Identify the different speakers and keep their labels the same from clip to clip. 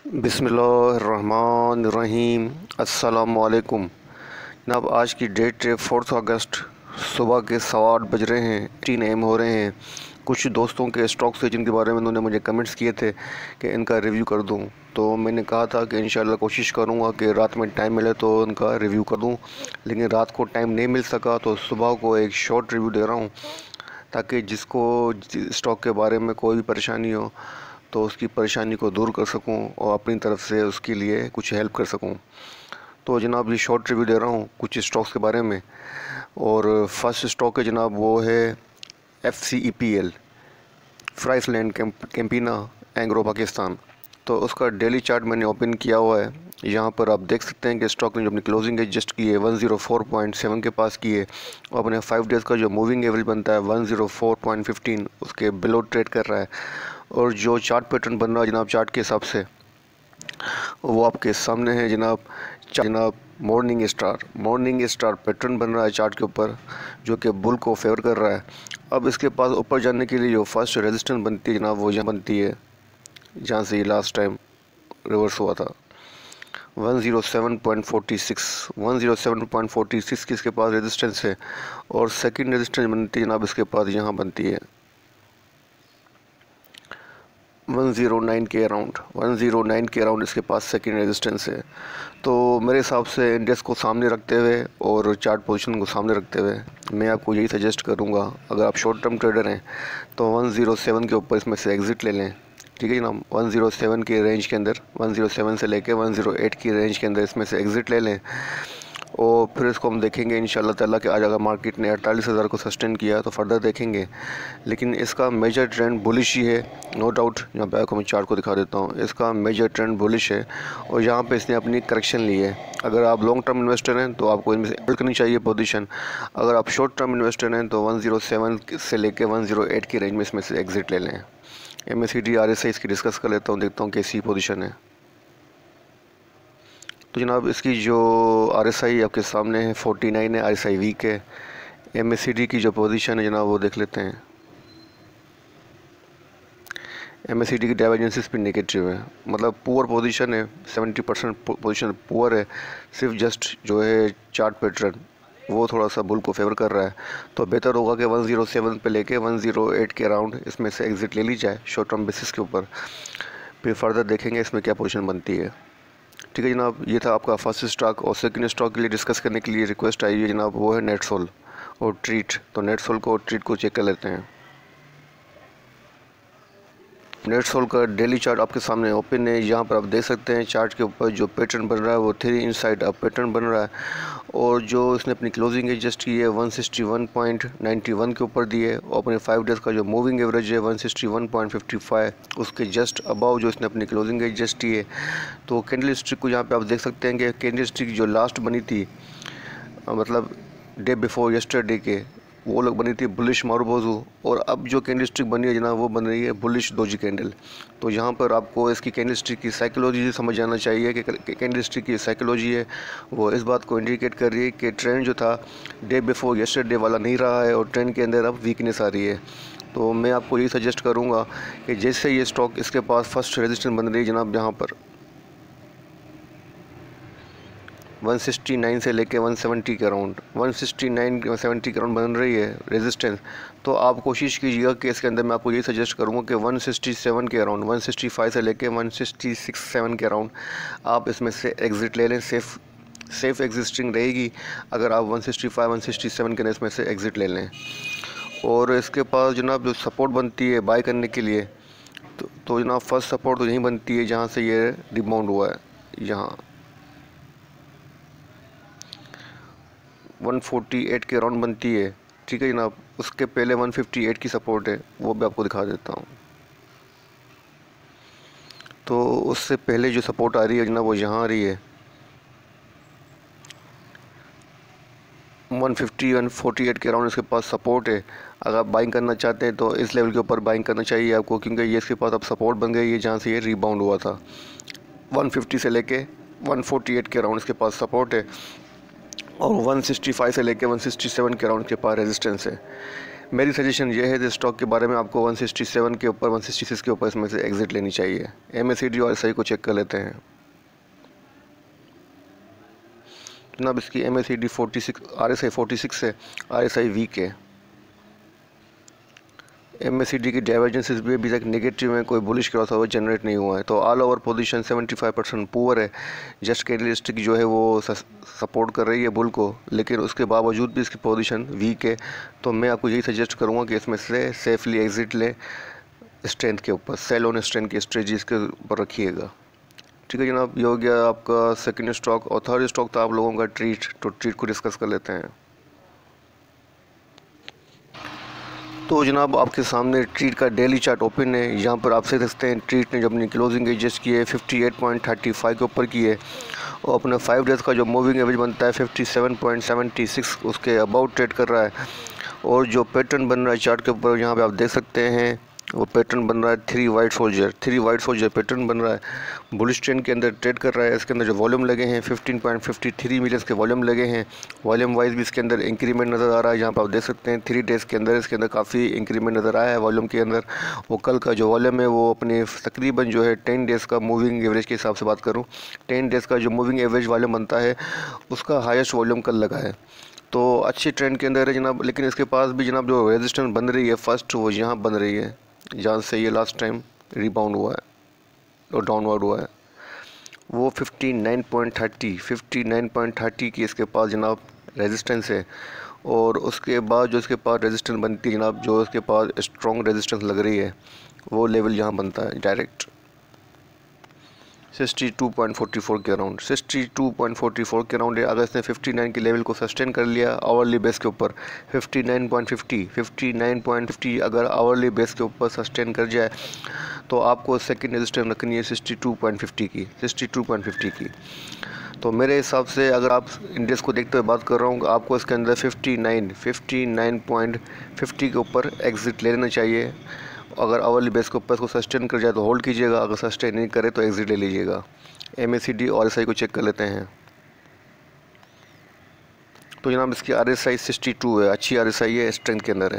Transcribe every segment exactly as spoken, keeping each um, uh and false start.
Speaker 1: बिस्मिल्लाहिर्रहमानिर्रहीम। अस्सलामुअलैकुम। जनाब, आज की डेट है फोर्थ अगस्त। सुबह के सवा आठ बज रहे हैं, तीन एम हो रहे हैं। कुछ दोस्तों के स्टॉक्स थे जिनके बारे में उन्होंने मुझे कमेंट्स किए थे कि इनका रिव्यू कर दूं, तो मैंने कहा था कि इंशाल्लाह कोशिश करूंगा कि रात में टाइम मिले तो उनका रिव्यू कर दूं, लेकिन रात को टाइम नहीं मिल सका तो सुबह को एक शॉर्ट रिव्यू दे रहा हूं, ताकि जिसको स्टॉक के बारे में कोई भी परेशानी हो तो उसकी परेशानी को दूर कर सकूं और अपनी तरफ से उसके लिए कुछ हेल्प कर सकूं। तो जनाब, ये शॉर्ट रिव्यू दे रहा हूं कुछ स्टॉक्स के बारे में। और फर्स्ट स्टॉक है जनाब, वो है F C E P L, Friesland Campina Engro Pakistan. तो उसका डेली चार्ट मैंने ओपन किया हुआ है। यहाँ पर आप देख सकते हैं कि स्टॉक ने जो अपनी क्लोजिंग एज जस्ट की है one zero four point seven के पास की है, और अपने फाइव डेज़ का जो मूविंग एवरेज बनता है one zero four point fifteen उसके बिलो ट्रेड कर रहा है। और जो चार्ट पैटर्न बन रहा है जनाब, चार्ट के हिसाब से वो आपके सामने है जनाब। जनाब morning star morning star pattern बन रहा है चार्ट के ऊपर, जो कि बुल को फेवर कर रहा है। अब इसके पास ऊपर जाने के लिए जो फर्स्ट रेजिस्टेंस बनती है जनाब, वो यहाँ बनती है जहाँ से ये लास्ट टाइम रिवर्स हुआ था one zero seven point four six. One zero seven point four six की इसके पास रेजिस्टेंस है। और सेकंड रेजिस्टेंस बनती है जनाब इसके पास, यहाँ बनती है वन ज़ीरो नाइन के अराउंड। वन ज़ीरो नाइन के अराउंड इसके पास सेकंड रेजिस्टेंस है। तो मेरे हिसाब से इंडेक्स को सामने रखते हुए और चार्ट पोजीशन को सामने रखते हुए मैं आपको यही सजेस्ट करूंगा, अगर आप शॉर्ट टर्म ट्रेडर हैं तो वन ज़ीरो सेवन के ऊपर इसमें से एग्ज़िट ले लें। ठीक है जनाब, वन ज़ीरो सेवन के रेंज के अंदर, वन ज़ीरो सेवन से लेके वन ज़ीरो एट की रेंज के अंदर इसमें से एग्ज़िट ले लें। और फिर इसको हम देखेंगे इंशाल्लाह ताला कि आज अगर मार्केट ने अड़तालीस हज़ार को सस्टेन किया तो फर्दर देखेंगे। लेकिन इसका मेजर ट्रेंड बुलिश ही है, नो डाउट। यहाँ पे आपको मैं चार्ट को दिखा देता हूँ, इसका मेजर ट्रेंड बुलिश है और यहाँ पे इसने अपनी करेक्शन ली है। अगर आप लॉन्ग टर्म इन्वेस्टर हैं तो आपको इनमें से होल्ड करनी चाहिए पोजीशन। अगर आप शॉर्ट टर्म इन्वेस्टर हैं तो वन ज़ीरो सेवन से लेकर वन ज़ीरो एट की रेंज में इसमें से एग्जिट ले लें। M A C D R S I इसकी डिस्कस कर लेता हूँ, देखता हूँ कैसी पोजीशन है। तो जनाब, इसकी जो आर एस आई आपके सामने है फोर्टी नाइन है, आर एस आई वीक है। एम ए सी डी की जो पोजीशन है जनाब, वो देख लेते हैं। एम ए सी डी की डाइवर्जेंसेस भी नेगेटिव है, मतलब पुअर पोजीशन है, सेवेंटी परसेंट पोजीशन पुअर है। सिर्फ जस्ट जो है चार्ट पैटर्न वो थोड़ा सा बुल को फेवर कर रहा है। तो बेहतर होगा कि वन ज़ीरो सेवन पे लेके वन ज़ीरो एट के अराउंड इसमें से एग्ज़िट ले ली जाए शॉर्ट टर्म बेसिस के ऊपर। फिर फर्दर देखेंगे इसमें क्या पोजीशन बनती है। ठीक है जनाब, ये था आपका फर्स्ट स्टॉक। और सेकंड स्टॉक के लिए डिस्कस करने के लिए रिक्वेस्ट आई है जनाब, वो है नेटसोल और ट्रीट। तो नेटसोल को और ट्रीट को चेक कर लेते हैं। नेटसोल का डेली चार्ट आपके सामने ओपन है। यहाँ पर आप देख सकते हैं चार्ट के ऊपर जो पैटर्न बन रहा है वो थ्री इनसाइड अप पैटर्न बन रहा है। और जो इसने अपनी क्लोजिंग एडजस्ट की है one sixty one point ninety one के ऊपर दी है, और अपने फाइव डेज़ का जो मूविंग एवरेज है one sixty one point fifty five उसके जस्ट अबाव जो इसने अपनी क्लोजिंग एडजस्ट की है। तो कैंडल स्टिक को यहाँ पे आप देख सकते हैं कि कैंडल स्टिक जो लास्ट बनी थी, मतलब डे बिफोर यस्टरडे के, वो लोग बनी थी बुलिश मारुबोजू, और अब जो कैंडल स्टिक बनी है जनाब वो बन रही है बुलिश दोजी कैंडल। तो यहाँ पर आपको इसकी कैंडल स्टिक की साइकोलॉजी समझ जाना चाहिए कि कैंडल स्टिक की साइकोलॉजी है वो इस बात को इंडिकेट कर रही है कि ट्रेंड जो था डे बिफोर यस्टरडे वाला नहीं रहा है और ट्रेंड के अंदर अब वीकनेस आ रही है। तो मैं आपको यही सजेस्ट करूँगा कि जैसे ये स्टॉक इसके पास फर्स्ट रेजिस्टेंस बन रही है जनाब, यहाँ पर वन सिक्सटी नाइन से लेके वन सेवेंटी के around, one sixty nine one seventy के अराउंड बन रही है रेजिस्टेंस, तो आप कोशिश कीजिएगा कि इसके अंदर मैं आपको यही सजेस्ट करूँगा कि वन सिक्सटी सेवन के अराउंड, वन सिक्सटी फाइव से लेके वन सिक्सटी सिक्स सेवन के अराउंड आप इसमें से एग्ज़िट ले लें। सेफ़ सेफ़ एग्जिस्टिंग रहेगी अगर आप one sixty five one sixty seven के इसमें से एग्ज़िट ले लें। और इसके पास जनाब जो सपोर्ट बनती है बाय करने के लिए, तो, तो जनाब फर्स्ट सपोर्ट तो यहीं बनती है जहाँ से ये रिबाउंड हुआ है, यहाँ वन फोर्टी एट के अराउंड बनती है। ठीक है जनाब, उसके पहले वन फिफ्टी एट की सपोर्ट है, वो भी आपको दिखा देता हूँ। तो उससे पहले जो सपोर्ट आ रही है जनाब वो यहाँ आ रही है one fifty one forty eight के अराउंड इसके पास सपोर्ट है। अगर आप बाइंग करना चाहते हैं तो इस लेवल के ऊपर बाइंग करना चाहिए आपको, क्योंकि ये इसके पास अब सपोर्ट बन गई है जहाँ से ये रिबाउंड हुआ था। वन फिफ्टी से लेके वन फोर्टी एट के अराउंड इसके पास सपोर्ट है, और वन सिक्सटी फाइव से लेके वन सिक्सटी सेवन के अराउंड के पास रेजिस्टेंस है। मेरी सजेशन ये है, इस स्टॉक के बारे में आपको एक सौ सड़सठ के ऊपर, एक सौ छियासठ के ऊपर इसमें से एग्जिट लेनी चाहिए। एम ए सी डी और एस आई को चेक कर लेते हैं जनाब। इसकी M A C D forty six, R S I forty six है, आर एस आई वीक है। एम ए सी डी की डाइवर्जेंसेस भी अभी तक नेगेटिव है, कोई बुलिश क्रॉस ओवर जनरेट नहीं हुआ है। तो ऑल ओवर पोजीशन पचहत्तर परसेंट पुअर है। जस्ट कैंडलस्टिक जो है वो सपोर्ट कर रही है बुल को, लेकिन उसके बावजूद भी इसकी पोजीशन वीक है। तो मैं आपको यही सजेस्ट करूँगा कि इसमें से सेफली एग्जिट लें स्ट्रेंथ के ऊपर, सेल ऑन स्ट्रेंथ की स्ट्रेटजी इसके ऊपर रखिएगा। ठीक है जनाब, ये हो गया आपका सेकंड स्टॉक। और थर्ड स्टॉक था आप लोगों का ट्रीट। तो ट्रीट को डिस्कस कर लेते हैं। तो जनाब आपके सामने ट्रीट का डेली चार्ट ओपन है। यहाँ पर आप देख सकते हैं ट्रीट ने जब अपनी क्लोजिंग एडजस्ट की है अट्ठावन पॉइंट पैंतीस के ऊपर की है, और अपना फाइव डेज़ का जो मूविंग एवरेज बनता है सत्तावन पॉइंट सात छह उसके अबाउट ट्रेड कर रहा है। और जो पैटर्न बन रहा है चार्ट के ऊपर, यहाँ पे आप देख सकते हैं वो पैटर्न बन रहा है three white soldier, three white soldier pattern बन रहा है। बुलिश ट्रेंड के अंदर ट्रेड कर रहा है। इसके अंदर जो वॉल्यूम लगे हैं पंद्रह पॉइंट पाँच तीन मिलियन के वॉल्यूम लगे हैं। वॉल्यूम वाइज भी इसके अंदर इंक्रीमेंट नज़र आ रहा है। यहाँ पर आप देख सकते हैं थ्री डेज़ के अंदर इसके अंदर काफ़ी इंक्रीमेंट नज़र आया है वॉल्यूम के अंदर। वो कल का जो वॉल्यूम है वो अपने तकरीबन जो है टेन डेज़ का मूविंग एवरेज के हिसाब से बात करूँ, टेन डेज़ का जो मूविंग एवरेज वॉल्यूम बनता है उसका हाईएस्ट वॉल्यूम कल लगा है। तो अच्छी ट्रेंड के अंदर है जनाब। लेकिन इसके पास भी जनाब जो रेजिस्टेंस बन रही है फर्स्ट, वो यहाँ बन रही है जहाँ से ये लास्ट टाइम रिबाउंड हुआ है और डाउनवर्ड हुआ है, वो उनसठ पॉइंट तीस, उनसठ पॉइंट तीस की इसके पास जनाब रेजिस्टेंस है। और उसके बाद जो इसके पास रेजिस्टेंस बनती है जनाब, जो इसके पास स्ट्रॉन्ग रेजिस्टेंस लग रही है, वो लेवल यहाँ बनता है डायरेक्ट बासठ पॉइंट चौवालीस के अराउंड, बासठ पॉइंट चौवालीस के अराउंड है। अगर इसने उनसठ के लेवल को सस्टेन कर लिया आवरली बेस के ऊपर, उनसठ पॉइंट पचास, उनसठ पॉइंट पचास अगर आवरली बेस के ऊपर सस्टेन कर जाए तो आपको सेकंड रेजिस्टेंस रखनी है बासठ पॉइंट पचास की, बासठ पॉइंट पचास की। तो मेरे हिसाब से अगर आप इंडेक्स को देखते हुए बात कर रहा हूँ, आपको इसके अंदर उनसठ, उनसठ पॉइंट पचास के ऊपर एग्जिट ले लेना चाहिए। अगर आवरली बेस के ऊपर इसको सस्टेन कर जाए तो होल्ड कीजिएगा, अगर सस्टेन नहीं करे तो एग्जिट ले लीजिएगा। एम ए सी डी और एस आई को चेक कर लेते हैं। तो जनाब इसकी आर एस आई बासठ है, अच्छी आर एस आई है, स्ट्रेंथ के अंदर है।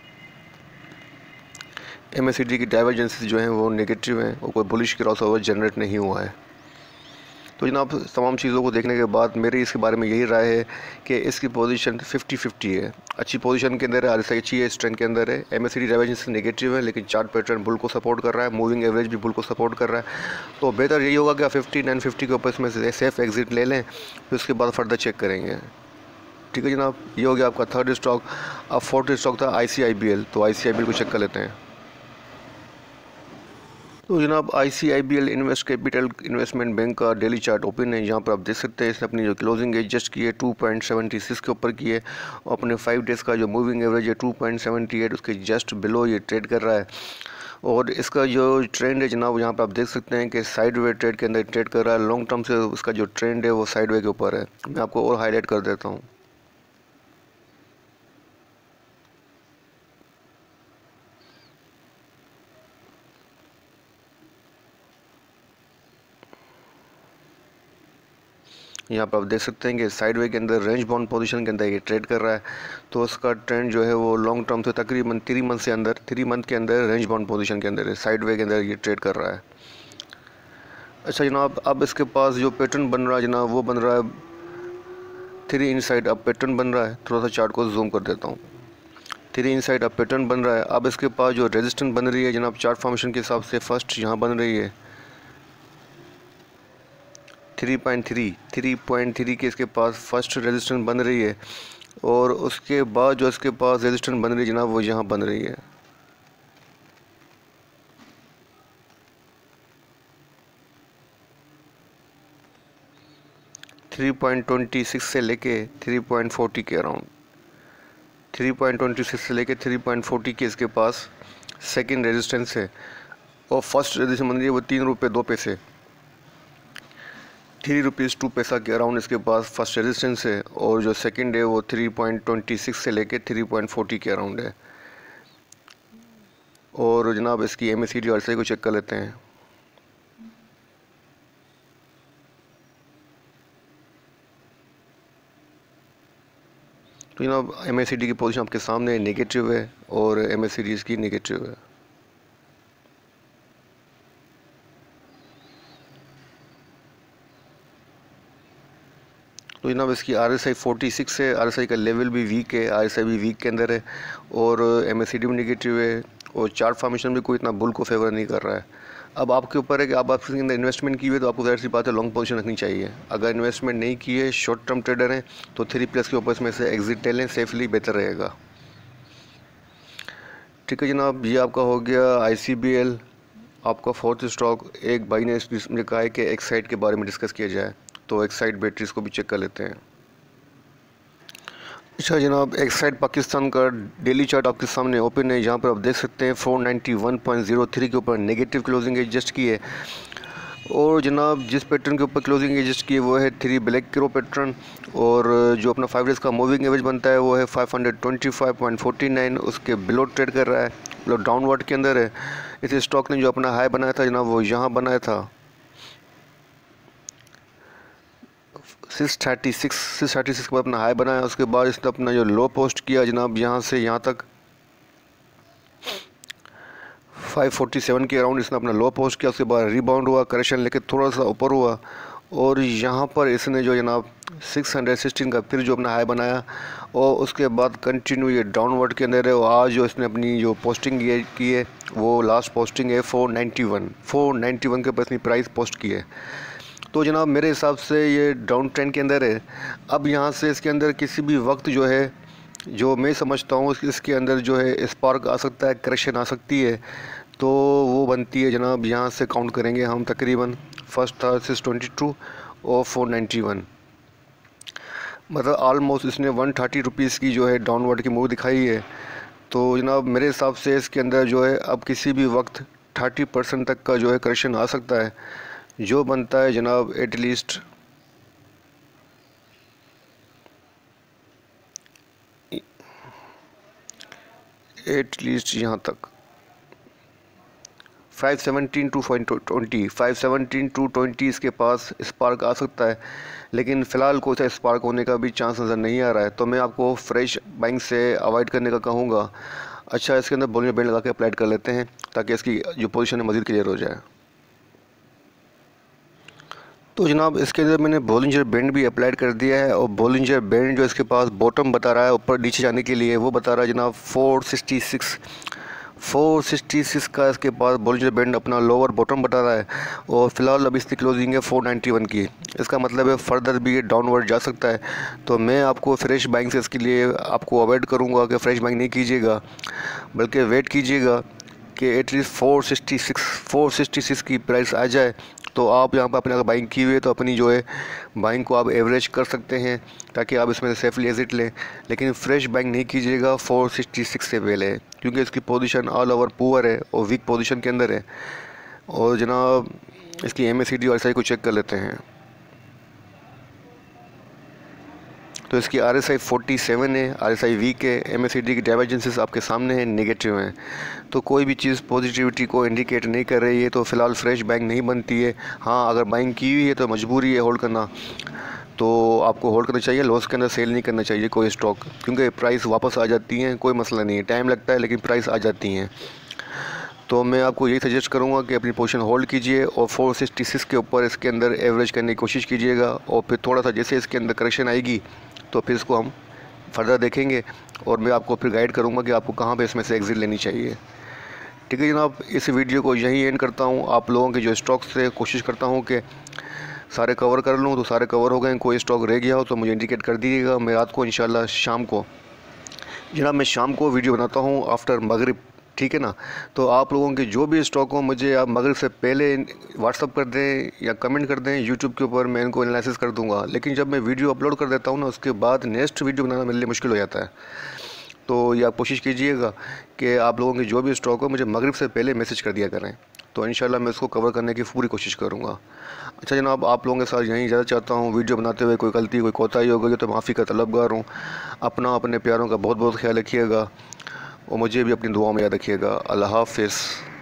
Speaker 1: एम ए सी डी की डाइवर्जेंसेस जो हैं वो नेगेटिव हैं और कोई बुलिश क्रॉस ओवर जनरेट नहीं हुआ है। तो जनाब तमाम चीज़ों को देखने के बाद मेरी इसके बारे में यही राय है कि इसकी पोजीशन फिफ्टी फिफ्टी है। अच्छी पोजीशन के अंदर है, आर एस आई अच्छी है, स्ट्रेंथ के अंदर है। M A C D divergence negative है, लेकिन चार्ट पैटर्न बुल को सपोर्ट कर रहा है, मूविंग एवरेज भी बुल को सपोर्ट कर रहा है। तो बेहतर यही होगा कि आप फिफ्टी नाइन फिफ्टी के ऊपर इसमें से सेफ एग्जिट ले लें, फिर उसके बाद फर्दर चेक करेंगे। ठीक है जनाब, ये हो गया आपका थर्ड स्टॉक। अब फोर्थ स्टॉक था I C I B L. तो I C I B L को चेक कर लेते हैं। तो जनाब I C I B L invest capital investment bank का डेली चार्ट ओपन है। यहाँ पर आप देख सकते हैं इसने अपनी जो क्लोजिंग एडजस्ट की है टू पॉइंट सेवन सिक्स के ऊपर की है, और अपने फाइव डेज़ का जो मूविंग एवरेज है टू पॉइंट सेवन एट उसके जस्ट बिलो ये ट्रेड कर रहा है। और इसका जो ट्रेंड है जनाब, यहाँ पर आप देख सकते हैं कि साइड वे ट्रेड के अंदर ट्रेड कर रहा है। लॉन्ग टर्म से उसका जो ट्रेंड है वो साइड वे के ऊपर है। मैं आपको और हाईलाइट कर देता हूँ। यहाँ पर आप देख सकते हैं कि साइड वे के अंदर रेंज बाउंड पोजीशन के अंदर ये ट्रेड कर रहा है। तो उसका ट्रेंड जो है वो लॉन्ग टर्म से तकरीबन थ्री मंथ से अंदर थ्री मंथ के अंदर रेंज बाउंड पोजीशन के अंदर है, साइड वे के अंदर ये ट्रेड कर रहा है। अच्छा जनाब, अब इसके पास जो पैटर्न बन रहा है जनाब, वो बन रहा है three inside up pattern बन रहा है। थोड़ा सा चार्ट को जूम कर देता हूँ। Three inside up pattern बन रहा है। अब इसके पास जो रेजिस्टेंस बन रही है जनाब, चार्ट फॉर्मेशन के हिसाब से फर्स्ट यहाँ बन रही है three point three, three point three के इसके पास फर्स्ट रेजिस्टेंस बन रही है। और उसके बाद जो इसके पास रेजिस्टेंस बन रही है जनाब, वो यहाँ बन रही है थ्री पॉइंट टू सिक्स से लेके थ्री पॉइंट फोर ज़ीरो के around, three point two six से लेके थ्री पॉइंट फोर ज़ीरो के इसके पास सेकंड रेजिस्टेंस है। और फर्स्ट रेजिस्टेंस बन रही है वो तीन रुपये दो पैसे, थ्री रुपीज़ टू पैसा के अराउंड इसके पास फर्स्ट रेजिस्टेंस है। और जो सेकंड है वो थ्री पॉइंट टू सिक्स से लेके थ्री पॉइंट फोर ज़ीरो के अराउंड है। और जनाब इसकी एम ए सी डी और एस आई को चेक कर लेते हैं। तो जनाब एम ए सी डी की पोजीशन आपके सामने नेगेटिव है और एम ए सीरीज़ की नेगेटिव है। तो जनाब इसकी R S I forty six है, आर एस आई का लेवल भी वीक है, आर एस आई भी वीक के अंदर है और एम ए सी डी भी नेगेटिव है और चार्ट फॉर्मेशन भी कोई इतना बुल को फेवर नहीं कर रहा है। अब आपके ऊपर है कि आप आपके अंदर इन्वेस्टमेंट की हुई है तो आपको ज़ाहिर सी बात है लॉन्ग पोजीशन रखनी चाहिए। अगर इन्वेस्टमेंट नहीं की है, शॉर्ट टर्म ट्रेडर हैं, तो थ्री प्लस के ऊपर इसमें से एग्जिट ले लें, सेफली बेहतर रहेगा। ठीक है जनाब, ये आपका हो गया आई सी बी एल, आपका फोर्थ स्टॉक। एक भाई ने मुझे कहा है कि एक्साइड के बारे में डिस्कस किया जाए, तो एक्साइड बैटरीज को भी चेक कर लेते हैं। अच्छा जनाब, एक्साइड पाकिस्तान का डेली चार्ट आपके सामने ओपन है, जहाँ पर आप देख सकते हैं four ninety one point zero three के ऊपर नेगेटिव क्लोजिंग एडजस्ट की है और जनाब जिस पैटर्न के ऊपर क्लोजिंग एडजस्ट की है वो है थ्री ब्लैक क्रो पैटर्न और जो अपना फाइव डेज का मूविंग एवरेज बनता है वो है five twenty five point forty nine, उसके बिलो ट्रेड कर रहा है, मतलब डाउनवर्ड के अंदर है। इस स्टॉक ने जो अपना हाई बनाया था जनाब वो यहाँ बनाया था six thirty six six thirty six के बाद अपना हाई बनाया, उसके बाद इसने अपना जो लो पोस्ट किया जनाब यहाँ से यहाँ तक फाइव फोर्टी सेवन के अराउंड इसने अपना लो पोस्ट किया, उसके बाद रिबाउंड हुआ, करेक्शन लेके थोड़ा सा ऊपर हुआ और यहाँ पर इसने जो जनाब सिक्स सिक्सटीन का फिर जो अपना हाई बनाया और उसके बाद कंटिन्यू ये डाउनवर्ड के अंदर है। और आज जो इसने अपनी जो पोस्टिंग की है वो लास्ट पोस्टिंग है four ninety one four ninety one के ऊपर अपनी प्राइस पोस्ट की है। तो जनाब मेरे हिसाब से ये डाउन ट्रेंड के अंदर है। अब यहाँ से इसके अंदर किसी भी वक्त जो है, जो मैं समझता हूँ इसके अंदर जो है स्पार्क आ सकता है, करेक्शन आ सकती है, तो वो बनती है जनाब यहाँ से काउंट करेंगे हम तकरीबन फर्स्ट था सिक्स ट्वेंटी टू और फोर नाइन्टी वन, मतलब आलमोस्ट इसने वन थर्टी रुपीज़ की जो है डाउनवर्ड की मूव दिखाई है। तो जनाब मेरे हिसाब से इसके अंदर जो है अब किसी भी वक्त थर्टी परसेंट तक का जो है करेक्शन आ सकता है, जो बनता है जनाब एटलीस्ट एटलीस्ट यहाँ तक five seventeen to twenty five seventeen to twenty इसके पास स्पार्क आ सकता है, लेकिन फ़िलहाल कोई सा स्पार्क होने का भी चांस नज़र नहीं आ रहा है। तो मैं आपको फ्रेश बाइंग से अवॉइड करने का कहूँगा। अच्छा, इसके अंदर बोलिंजर बैंड लगा के अप्लाई कर लेते हैं ताकि इसकी जो पोजीशन है मज़ीद क्लियर हो जाए। तो जनाब इसके अंदर मैंने बोलिंजर बैंड भी अप्लाइड कर दिया है और बोलिंजर बैंड जो इसके पास बॉटम बता रहा है ऊपर नीचे जाने के लिए, वो बता रहा है जनाब four sixty six four sixty six का इसके पास बोलिंजर बैंड अपना लोअर बॉटम बता रहा है और फिलहाल अब इसकी क्लोजिंग है फोर नाइन्टी वन की। इसका मतलब है फर्दर भी ये डाउनवर्ड जा सकता है। तो मैं आपको फ्रेश बाइंग से इसके लिए आपको अवॉइड करूँगा कि फ्रेश बाइंग नहीं कीजिएगा, बल्कि वेट कीजिएगा कि at least four sixty six four sixty six की प्राइस आ जाए तो आप यहाँ पर अपने अगर बाइंग की हुई है तो अपनी जो है बाइंग को आप एवरेज कर सकते हैं ताकि आप इसमें से सेफली एग्जिट लें। लेकिन फ्रेश बाइंग नहीं कीजिएगा फोर सिक्सटी सिक्स से पहले, क्योंकि इसकी पोजीशन ऑल ओवर पुअर है और वीक पोजीशन के अंदर है। और जनाब इसकी एम ए सी डी और एस आई को चेक कर लेते हैं। तो इसकी R S I forty seven है, आर एस आई वीक है, एम ए सी डी की डाइवर्जेंसेस आपके सामने हैं, नेगेटिव हैं। तो कोई भी चीज़ पॉजिटिविटी को इंडिकेट नहीं कर रही है, तो फ़िलहाल फ्रेश बाइंग नहीं बनती है। हाँ, अगर बाइंग की हुई है तो मजबूरी है होल्ड करना, तो आपको होल्ड करना चाहिए, लॉस के अंदर सेल नहीं करना चाहिए कोई स्टॉक, क्योंकि प्राइस वापस आ जाती हैं, कोई मसला नहीं है, टाइम लगता है लेकिन प्राइस आ जाती हैं। तो मैं आपको यही सजेस्ट करूंगा कि अपनी पोजीशन होल्ड कीजिए और फोर सिक्सटी सिक्स के ऊपर इसके अंदर एवरेज करने की कोशिश कीजिएगा और फिर थोड़ा सा जैसे इसके अंदर करेक्शन आएगी तो फिर इसको हम फर्दर देखेंगे और मैं आपको फिर गाइड करूंगा कि आपको कहाँ पे इसमें से एग्जिट लेनी चाहिए। ठीक है जनाब, इस वीडियो को यहीं एंड करता हूँ। आप लोगों के जो स्टॉक्स थे कोशिश करता हूँ कि सारे कवर कर लूँ, तो सारे कवर हो गए। कोई स्टॉक रह गया हो तो मुझे इंडिकेट कर दीजिएगा। मैं रात को इंशाल्लाह शाम को जनाब मैं शाम को वीडियो बनाता हूँ आफ्टर मगरिब, ठीक है ना। तो आप लोगों के जो भी स्टॉक हो मुझे आप मगरिब से पहले व्हाट्सअप कर दें या कमेंट कर दें यूट्यूब के ऊपर, मैं इनको एनालिसिस कर दूंगा। लेकिन जब मैं वीडियो अपलोड कर देता हूँ ना, उसके बाद नेक्स्ट वीडियो बनाना मेरे लिए मुश्किल हो जाता है। तो ये आप कोशिश कीजिएगा कि आप लोगों के जो भी स्टॉक हो मुझे मगरिब से पहले मैसेज कर दिया करें, तो इंशाल्लाह मैं उसको कवर करने की पूरी कोशिश करूँगा। अच्छा जनाब, आप लोगों के साथ यहीं ज़्यादा चाहता हूँ, वीडियो बनाते हुए कोई गलती कोई कोताही हो गई तो माफ़ी का तलबगार हूँ। अपना अपने प्यारों का बहुत बहुत ख्याल रखिएगा और मुझे भी अपनी दुआओं में याद रखिएगा। अल्लाह हाफ़िज़।